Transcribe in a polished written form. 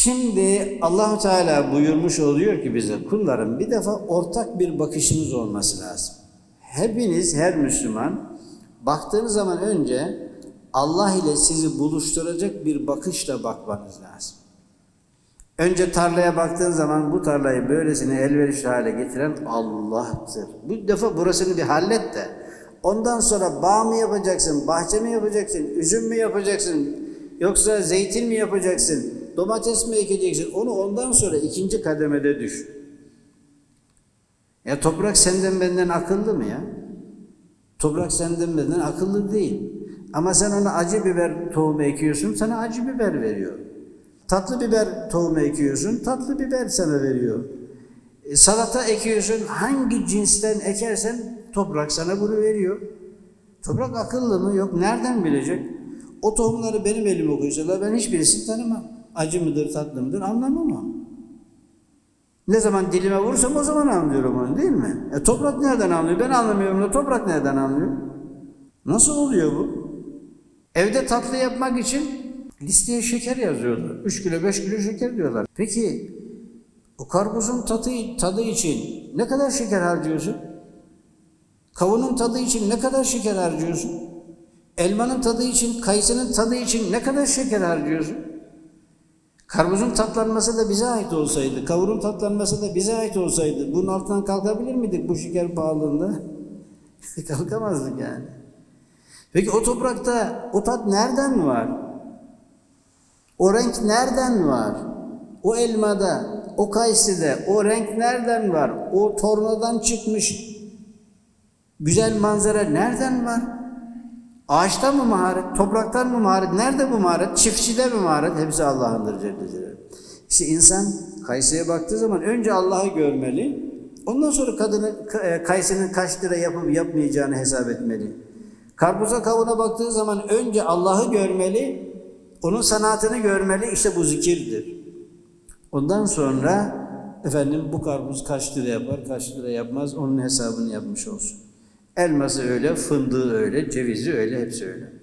Şimdi Allah-u Teala buyurmuş oluyor ki bize, kullarım bir defa ortak bir bakışınız olması lazım. Hepiniz, her Müslüman baktığınız zaman önce Allah ile sizi buluşturacak bir bakışla bakmanız lazım. Önce tarlaya baktığın zaman bu tarlayı böylesine elverişli hale getiren Allah'tır. Bu defa burasını bir hallet de ondan sonra bağ mı yapacaksın, bahçe mi yapacaksın, üzüm mü yapacaksın, yoksa zeytin mi yapacaksın, domates mi ekeceksin, onu ondan sonra ikinci kademede düşün. Ya toprak senden benden akıllı mı ya? Toprak senden benden akıllı değil. Ama sen ona acı biber tohumu ekiyorsun, sana acı biber veriyor. Tatlı biber tohumu ekiyorsun, tatlı biber sana veriyor. Salata ekiyorsun, hangi cinsten ekersen toprak sana bunu veriyor. Toprak akıllı mı? Yok. Nereden bilecek? O tohumları benim elime koysalar ben hiçbirisini tanımam. Acı mıdır, tatlı mıdır anlamam ama. Ne zaman dilime vursam o zaman anlıyorum onu, değil mi? Toprak nereden anlıyor? Ben anlamıyorum da toprak nereden anlıyor? Nasıl oluyor bu? Evde tatlı yapmak için listeye şeker yazıyorlar. 3 kilo 5 kilo şeker diyorlar. Peki o karpuzun tadı için ne kadar şeker harcıyorsun? Kavunun tadı için ne kadar şeker harcıyorsun? Elmanın tadı için, kayısının tadı için ne kadar şeker harcıyorsun? Karpuzun tatlanması da bize ait olsaydı, kavunun tatlanması da bize ait olsaydı bunun altından kalkabilir miydik bu şeker pahalılığında? Kalkamazdık yani. Peki o toprakta o tat nereden var? O renk nereden var? O elmada, o kayısıda o renk nereden var? O tornadan çıkmış güzel manzara nereden var? Ağaçta mı maharet, topraktan mı maharet, nerede bu maharet, çiftçide mi maharet? Hepsi Allah'ındır Celle Celaluhu. İşte insan kayısıya baktığı zaman önce Allah'ı görmeli, ondan sonra kayısının kaç lira yapıp yapmayacağını hesap etmeli. Karpuza kavuna baktığı zaman önce Allah'ı görmeli, onun sanatını görmeli, işte bu zikirdir. Ondan sonra efendim bu karpuz kaç lira yapar, kaç lira yapmaz, onun hesabını yapmış olsun. Elması öyle, fındığı öyle, cevizi öyle, hepsi öyle.